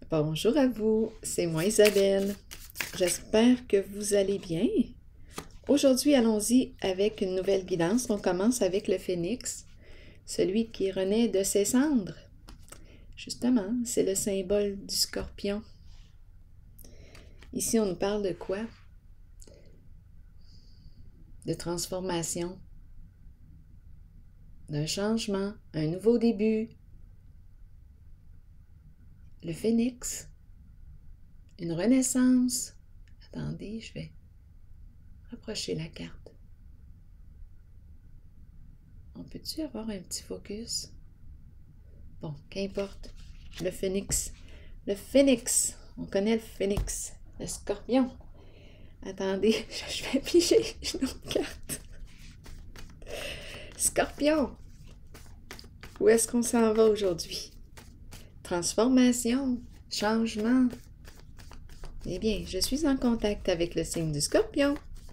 Bonjour à vous, c'est moi Isabelle. J'espère que vous allez bien. Aujourd'hui, allons-y avec une nouvelle guidance. On commence avec le phénix, celui qui renaît de ses cendres. Justement, c'est le symbole du scorpion. Ici, on nous parle de quoi? De transformation, d'un changement, un nouveau début. Le phénix, une renaissance. Attendez, je vais rapprocher la carte. On peut-tu avoir un petit focus? Bon, qu'importe. Le phénix. Le phénix. On connaît le phénix. Le scorpion. Attendez, je vais piger une autre carte. Scorpion. Où est-ce qu'on s'en va aujourd'hui? Transformation. Changement. Eh bien, je suis en contact avec le signe du Scorpion.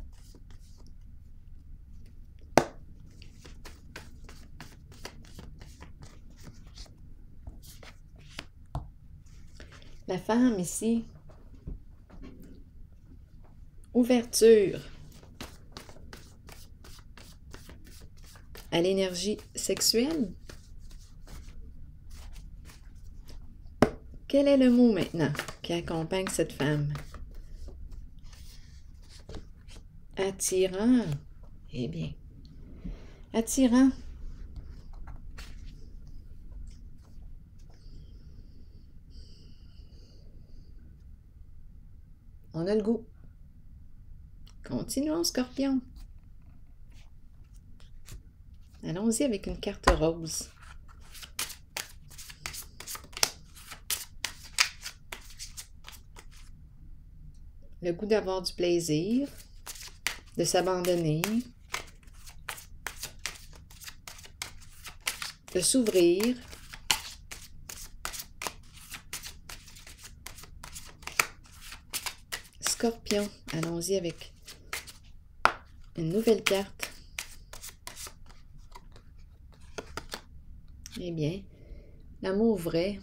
La femme ici. Ouverture à l'énergie sexuelle. Quel est le mot maintenant qui accompagne cette femme? Attirant. Eh bien, attirant. On a le goût. Continuons, Scorpion. Allons-y avec une carte rose. Le goût d'avoir du plaisir, de s'abandonner, de s'ouvrir. Scorpion, allons-y avec une nouvelle carte. Eh bien, l'amour vrai.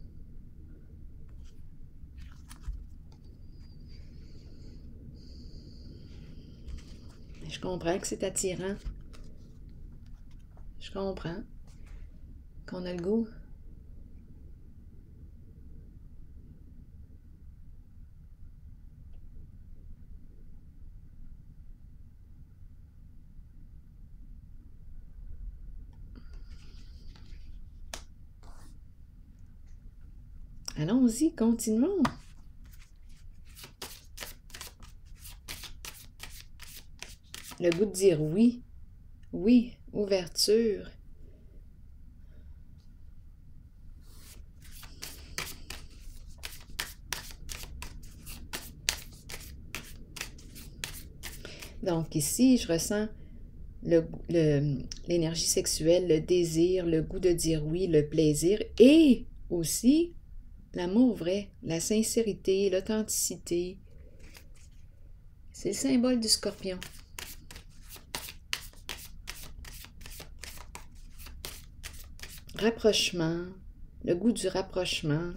Je comprends que c'est attirant. Je comprends qu'on a le goût. Allons-y, continuons. Le goût de dire oui. Oui, ouverture. Donc ici, je ressens l'énergie sexuelle, le désir, le goût de dire oui, le plaisir et aussi l'amour vrai, la sincérité, l'authenticité. C'est le symbole du Scorpion. Rapprochement, le goût du rapprochement.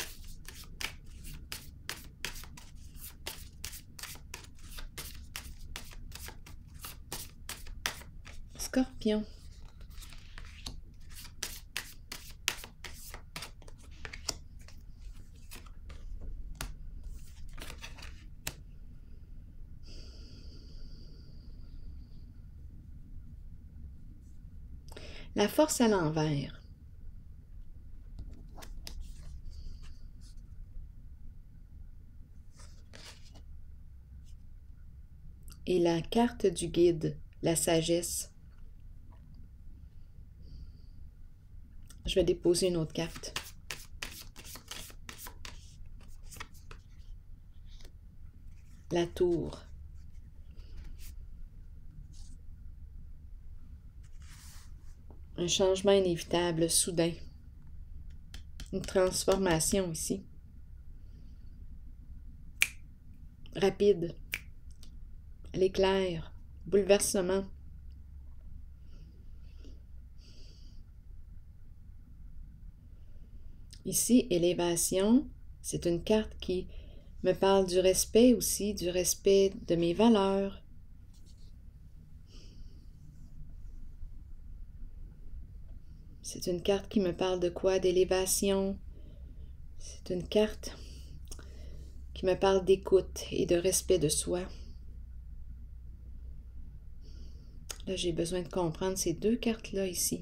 Scorpion. La force à l'envers. Et la carte du guide, la sagesse. Je vais déposer une autre carte. La tour. Un changement inévitable, soudain. Une transformation ici. Rapide. L'éclair. Bouleversement. Ici, élévation, C'est une carte qui me parle du respect aussi, du respect de mes valeurs. C'est une carte qui me parle de quoi? D'élévation. C'est une carte qui me parle d'écoute et de respect de soi. Là, j'ai besoin de comprendre ces deux cartes-là ici.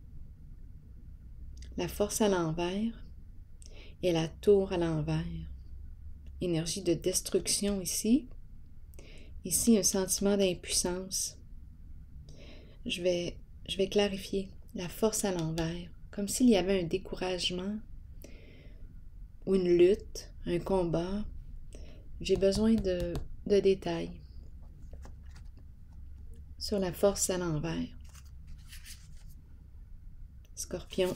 La force à l'envers et la tour à l'envers. Énergie de destruction ici. Ici, un sentiment d'impuissance. Je vais clarifier la force à l'envers, comme s'il y avait un découragement ou une lutte, un combat. J'ai besoin de détails sur la force à l'envers. Scorpion.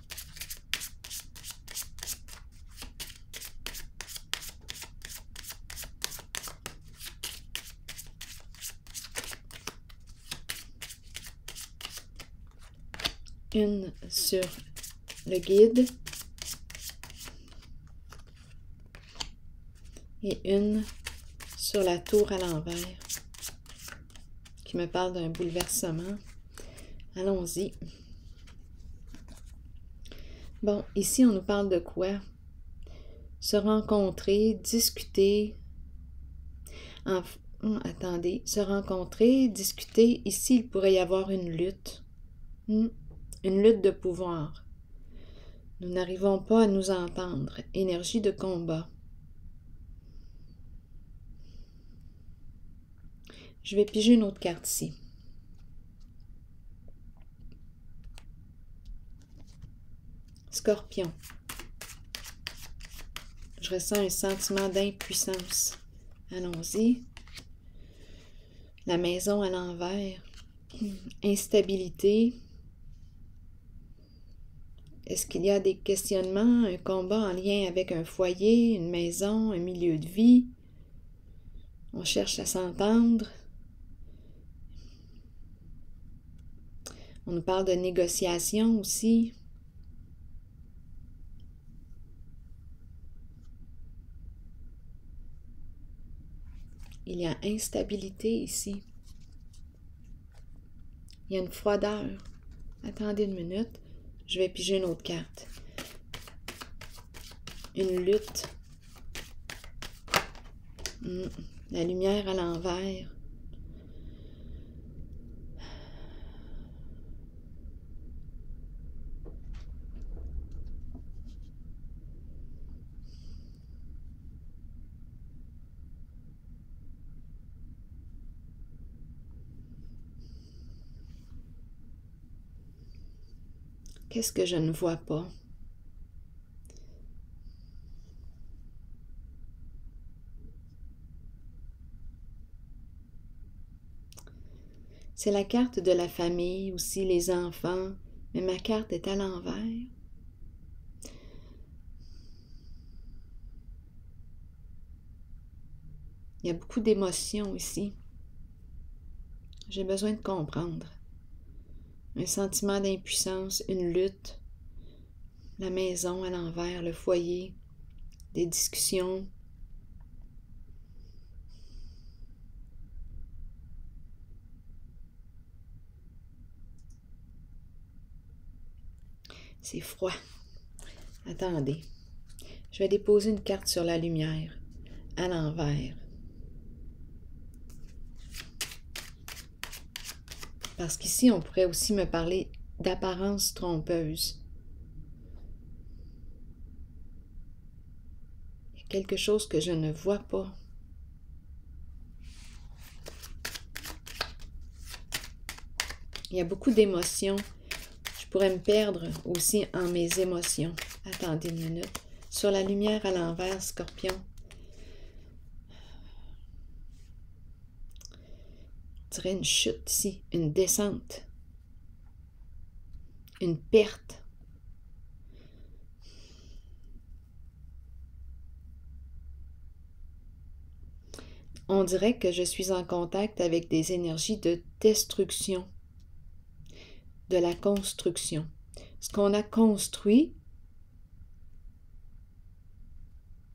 Une sur le guide et une sur la tour à l'envers qui me parle d'un bouleversement. Allons-y. Bon, ici on nous parle de quoi? Se rencontrer, discuter. Attendez, se rencontrer, discuter. Ici, il pourrait y avoir une lutte. Une lutte de pouvoir. Nous n'arrivons pas à nous entendre. Énergie de combat. Je vais piger une autre carte ici. Scorpion. Je ressens un sentiment d'impuissance. Allons-y. La maison à l'envers. Instabilité. Est-ce qu'il y a des questionnements, un combat en lien avec un foyer, une maison, un milieu de vie? On cherche à s'entendre. On nous parle de négociation aussi. Il y a instabilité ici. Il y a une froideur. Attendez une minute. Je vais piger une autre carte. Une lutte. La lumière à l'envers. Qu'est-ce que je ne vois pas? C'est la carte de la famille, aussi les enfants, mais ma carte est à l'envers. Il y a beaucoup d'émotions ici. J'ai besoin de comprendre. Un sentiment d'impuissance, une lutte, la maison à l'envers, le foyer, des discussions. C'est froid. Attendez. Je vais déposer une carte sur la lumière, à l'envers. Parce qu'ici, on pourrait aussi me parler d'apparence trompeuse. Il y a quelque chose que je ne vois pas. Il y a beaucoup d'émotions. Je pourrais me perdre aussi en mes émotions. Attendez une minute. Sur la lumière à l'envers, Scorpion. On dirait une chute ici, une descente, une perte. On dirait que je suis en contact avec des énergies de destruction, de la construction. Ce qu'on a construit,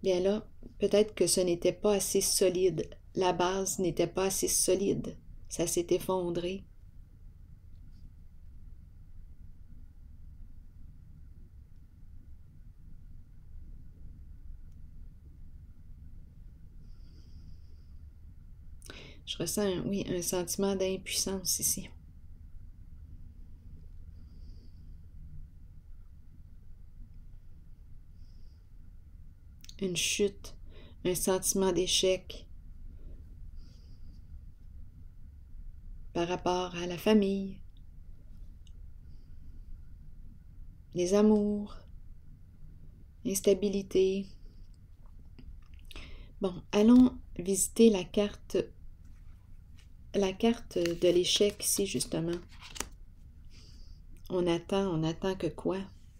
bien là, peut-être que ce n'était pas assez solide. La base n'était pas assez solide. Ça s'est effondré. Je ressens, oui, un sentiment d'impuissance ici. Une chute, un sentiment d'échec par rapport à la famille, les amours, l'instabilité. Bon, allons visiter la carte de l'échec ici, justement. On attend que quoi?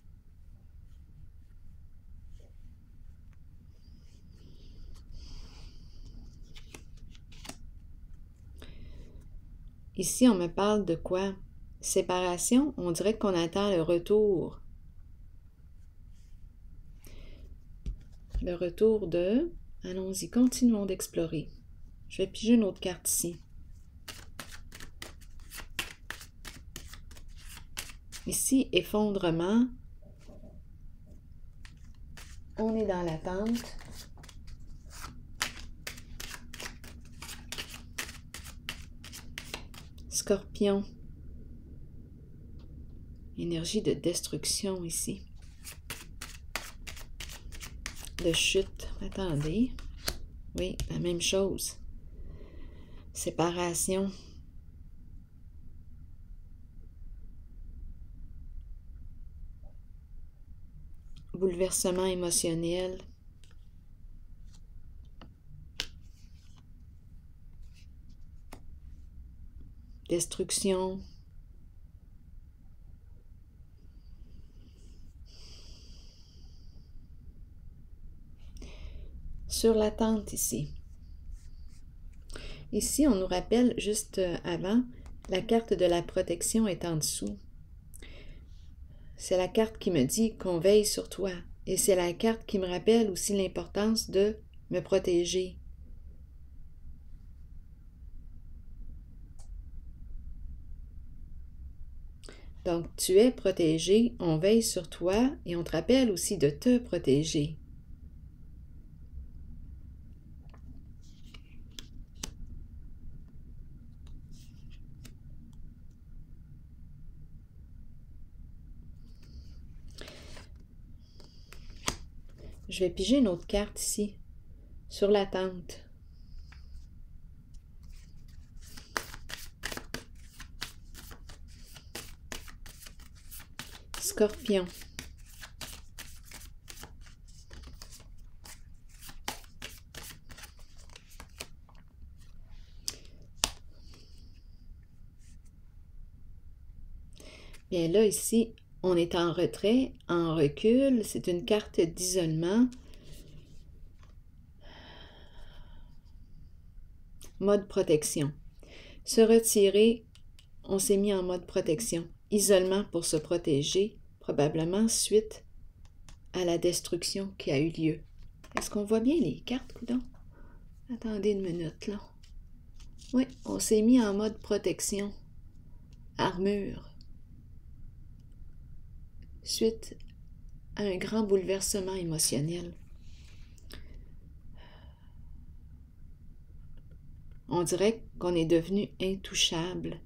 Ici, on me parle de quoi? Séparation, on dirait qu'on attend le retour. Le retour de... Allons-y, continuons d'explorer. Je vais piger une autre carte ici. Ici, effondrement. On est dans l'attente. Scorpion. Énergie de destruction ici. De chute. Attendez. Oui, la même chose. Séparation. Bouleversement émotionnel. Destruction. Sur l'attente ici. Ici, on nous rappelle juste avant, la carte de la protection est en dessous. C'est la carte qui me dit qu'on veille sur toi. Et c'est la carte qui me rappelle aussi l'importance de me protéger. Donc, tu es protégé, on veille sur toi et on te rappelle aussi de te protéger. Je vais piger une autre carte ici, sur l'attente. Scorpion. Bien là, ici, on est en retrait, en recul. C'est une carte d'isolement. Mode protection. Se retirer, on s'est mis en mode protection. Isolement pour se protéger, probablement suite à la destruction qui a eu lieu. Est-ce qu'on voit bien les cartes, coudonc? Attendez une minute, là. Oui, on s'est mis en mode protection. Armure. Suite à un grand bouleversement émotionnel. On dirait qu'on est devenu intouchable.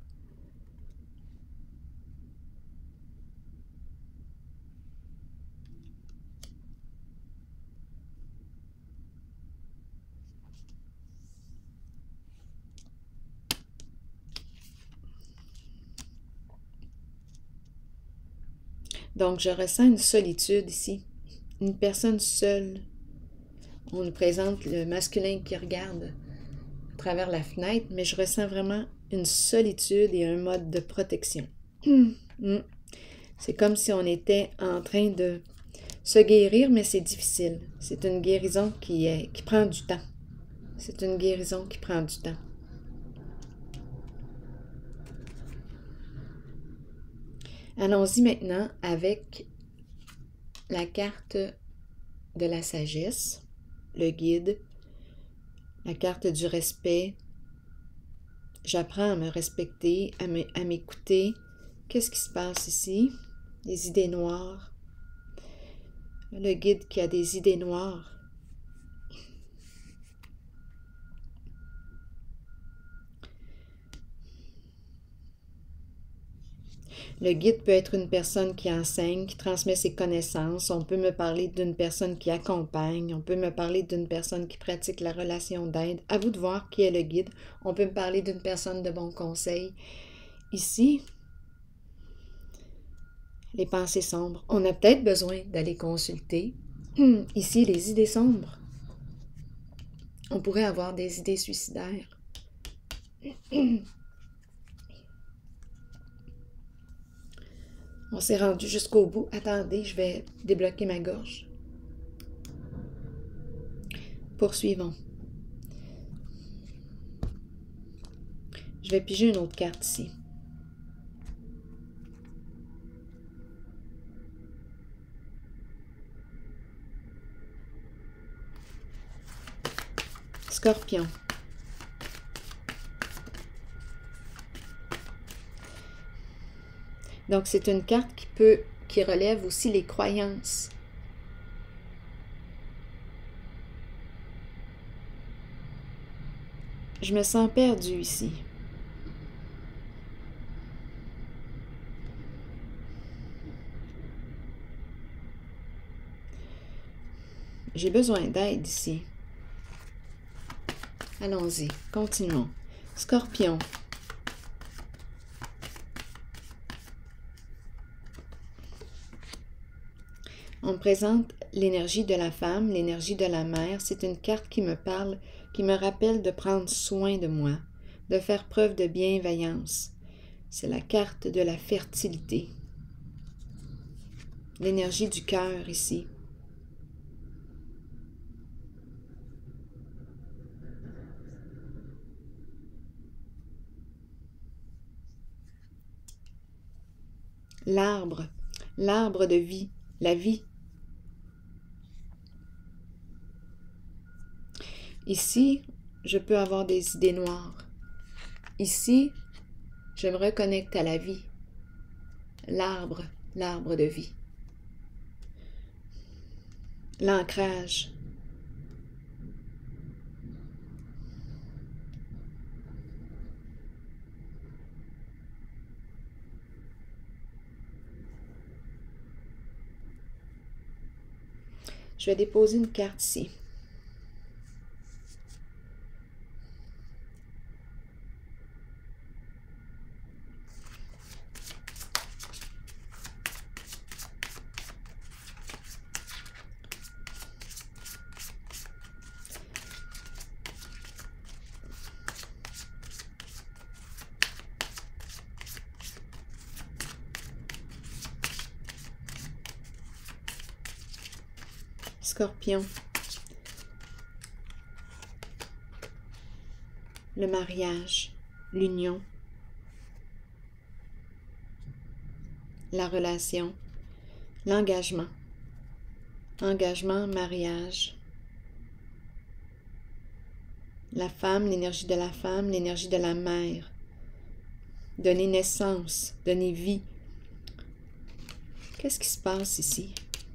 Donc, je ressens une solitude ici. Une personne seule. On nous présente le masculin qui regarde à travers la fenêtre, mais je ressens vraiment une solitude et un mode de protection. C'est comme si on était en train de se guérir, mais c'est difficile. C'est une guérison qui prend du temps. C'est une guérison qui prend du temps. Allons-y maintenant avec la carte de la sagesse. le guide, la carte du respect. J'apprends à me respecter, à m'écouter. Qu'est-ce qui se passe ici? Des idées noires. Le guide qui a des idées noires. Le guide peut être une personne qui enseigne, qui transmet ses connaissances. On peut me parler d'une personne qui accompagne. On peut me parler d'une personne qui pratique la relation d'aide. À vous de voir qui est le guide. On peut me parler d'une personne de bon conseil. Ici, les pensées sombres. On a peut-être besoin d'aller consulter. Ici, les idées sombres. On pourrait avoir des idées suicidaires. On s'est rendu jusqu'au bout. Attendez, je vais débloquer ma gorge. Poursuivons. Je vais piger une autre carte ici. Scorpion. Donc, c'est une carte qui relève aussi les croyances. Je me sens perdue ici. J'ai besoin d'aide ici. Allons-y, continuons. Scorpion. On me présente l'énergie de la femme, l'énergie de la mère. C'est une carte qui me parle, qui me rappelle de prendre soin de moi, de faire preuve de bienveillance. C'est la carte de la fertilité. L'énergie du cœur ici. L'arbre, l'arbre de vie, la vie. Ici, je peux avoir des idées noires. Ici, je me reconnecte à la vie. L'arbre, l'arbre de vie. L'ancrage. Je vais déposer une carte ici. Scorpion. Le mariage, l'union, la relation, l'engagement. Engagement, mariage. La femme, l'énergie de la femme, l'énergie de la mère. Donner naissance, donner vie. Qu'est-ce qui se passe ici?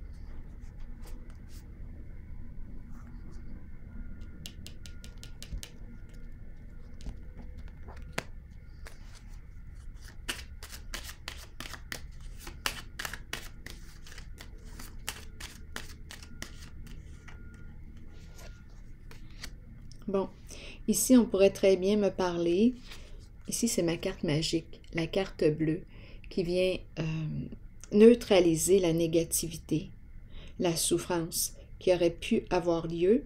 Bon, ici, on pourrait très bien me parler. Ici, c'est ma carte magique, la carte bleue, qui vient neutraliser la négativité, la souffrance qui aurait pu avoir lieu,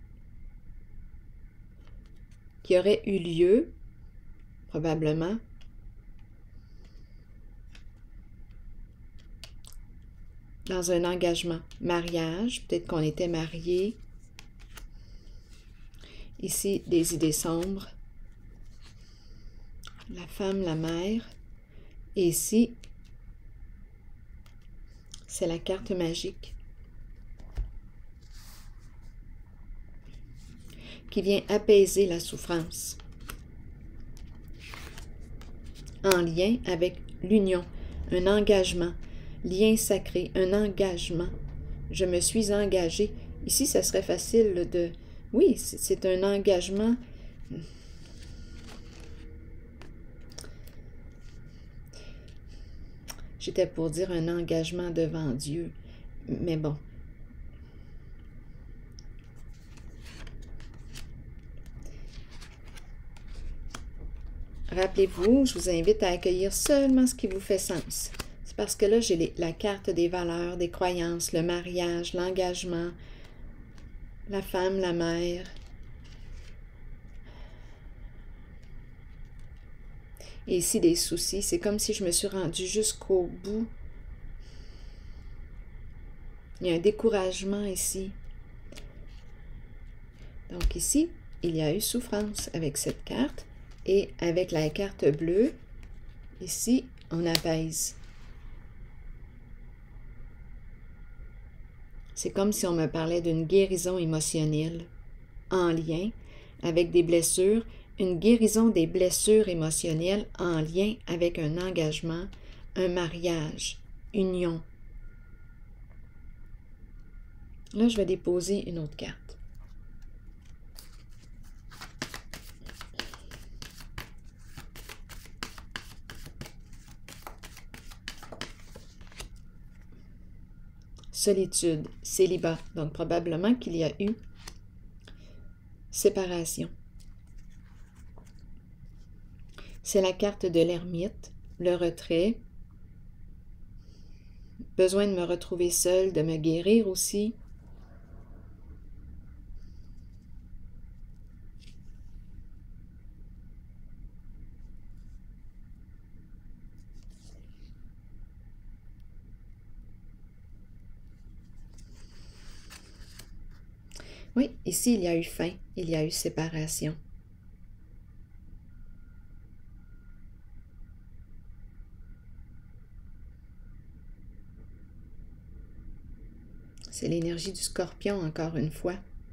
qui aurait eu lieu, probablement, dans un engagement, mariage, peut-être qu'on était mariés. Ici, des idées sombres. La femme, la mère. Et ici, c'est la carte magique. qui vient apaiser la souffrance. En lien avec l'union, un engagement, lien sacré, un engagement. Je me suis engagée. Ici, ça serait facile de... Oui, c'est un engagement. J'étais pour dire un engagement devant Dieu, mais bon. Rappelez-vous, je vous invite à accueillir seulement ce qui vous fait sens. C'est parce que là, j'ai la carte des valeurs, des croyances, le mariage, l'engagement, la femme, la mère. Et ici, des soucis. C'est comme si je me suis rendue jusqu'au bout. Il y a un découragement ici. Donc ici, il y a eu souffrance avec cette carte. Et avec la carte bleue, ici, on apaise. C'est comme si on me parlait d'une guérison émotionnelle en lien avec des blessures, une guérison des blessures émotionnelles en lien avec un engagement, un mariage, union. Là, je vais déposer une autre carte. Solitude, célibat. Donc, probablement qu'il y a eu séparation. C'est la carte de l'ermite, le retrait. Besoin de me retrouver seule, de me guérir aussi. Oui, ici, il y a eu fin, il y a eu séparation. C'est l'énergie du scorpion, encore une fois.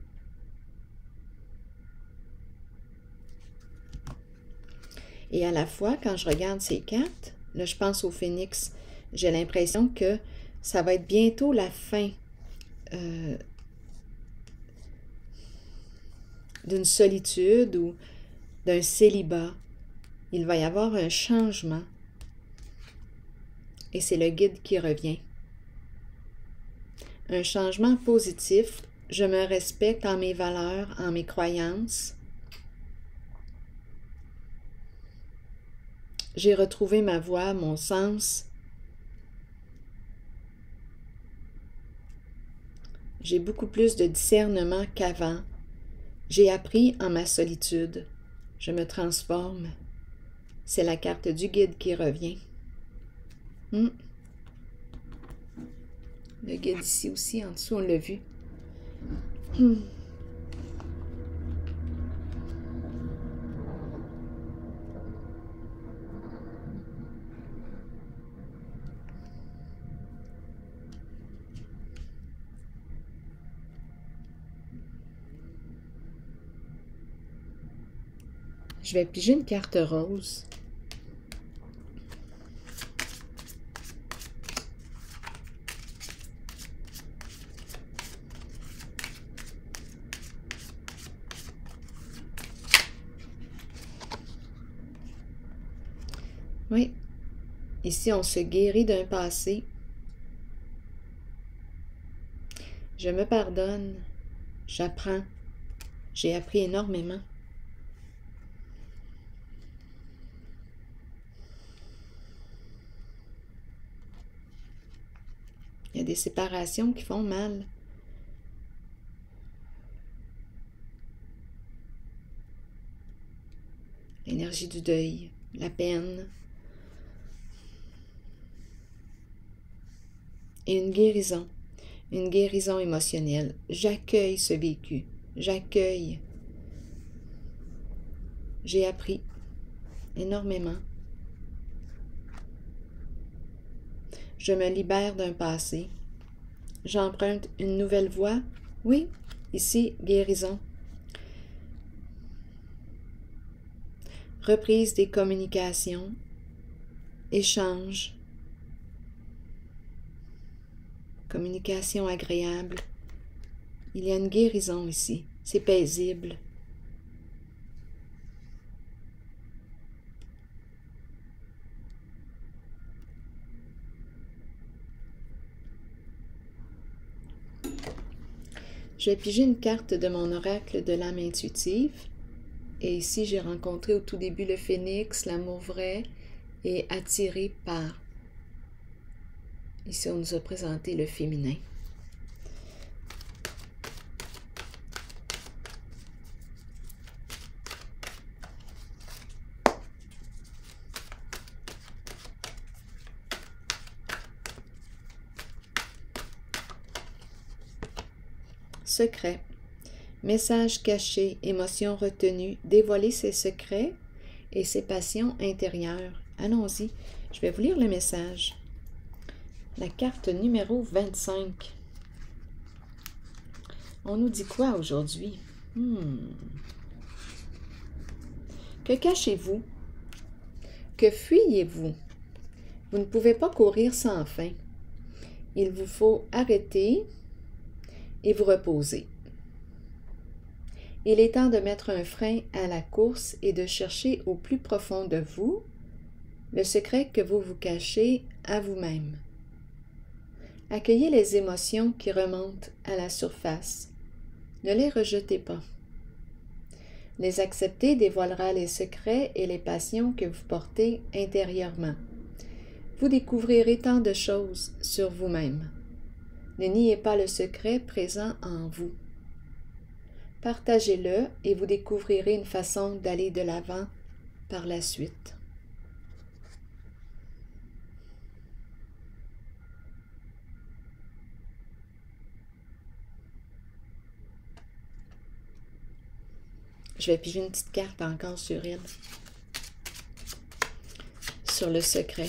Et à la fois, quand je regarde ces cartes, là, je pense au phénix, j'ai l'impression que ça va être bientôt la fin d'une solitude ou d'un célibat. Il va y avoir un changement. Et c'est le guide qui revient. Un changement positif. Je me respecte en mes valeurs, en mes croyances. J'ai retrouvé ma voix, mon sens. J'ai beaucoup plus de discernement qu'avant. J'ai appris en ma solitude. Je me transforme. C'est la carte du guide qui revient. Le guide ici aussi, en dessous, on l'a vu. Je vais piger une carte rose. Oui, ici on se guérit d'un passé. Je me pardonne, j'apprends, j'ai appris énormément. Il y a des séparations qui font mal. L'énergie du deuil, la peine. Et une guérison émotionnelle. J'accueille ce vécu, j'accueille. J'ai appris énormément. Je me libère d'un passé. J'emprunte une nouvelle voie. Oui, ici, guérison. reprise des communications, échange, communication agréable. Il y a une guérison ici, c'est paisible. Je vais piger une carte de mon oracle de l'âme intuitive. Et ici, j'ai rencontré au tout début le phénix, l'amour vrai et attiré par. Ici, on nous a présenté le féminin. Secret. Message caché, émotion retenue, dévoiler ses secrets et ses passions intérieures. Allons-y, je vais vous lire le message. La carte numéro 25. On nous dit quoi aujourd'hui? Que cachez-vous? Que fuyez-vous? Vous ne pouvez pas courir sans fin. Il vous faut arrêter et vous reposer. Il est temps de mettre un frein à la course et de chercher au plus profond de vous le secret que vous vous cachez à vous-même. Accueillez les émotions qui remontent à la surface. Ne les rejetez pas. Les accepter dévoilera les secrets et les passions que vous portez intérieurement. Vous découvrirez tant de choses sur vous-même. Ne niez pas le secret présent en vous. Partagez-le et vous découvrirez une façon d'aller de l'avant par la suite. Je vais piger une petite carte encore sur elle, sur le secret.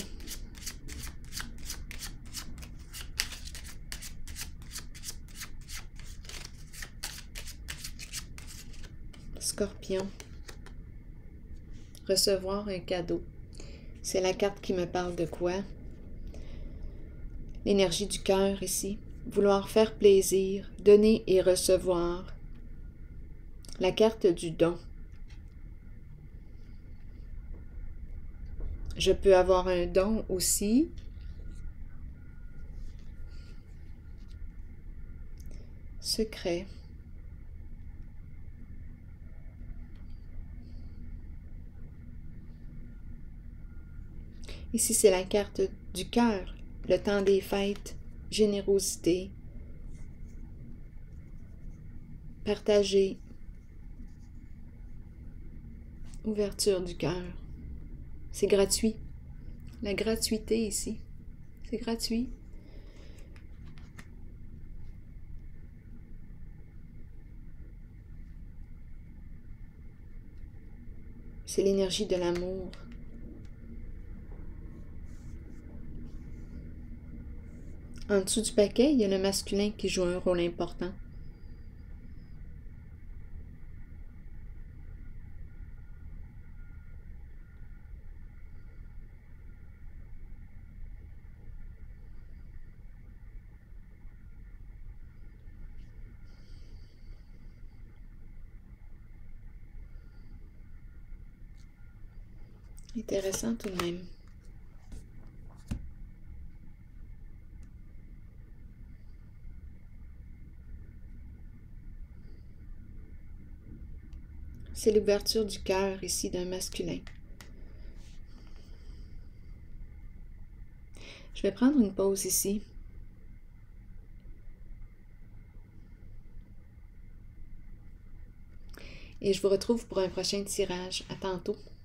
Scorpion. Recevoir un cadeau. C'est la carte qui me parle de quoi? L'énergie du cœur ici. Vouloir faire plaisir, donner et recevoir. La carte du don. Je peux avoir un don aussi. Secret. Ici, c'est la carte du cœur, le temps des fêtes, générosité, partager, ouverture du cœur. C'est gratuit. La gratuité ici, c'est gratuit. C'est l'énergie de l'amour. En dessous du paquet, il y a le masculin qui joue un rôle important. Intéressant tout de même. C'est l'ouverture du cœur ici d'un masculin. Je vais prendre une pause ici. Et je vous retrouve pour un prochain tirage. À tantôt.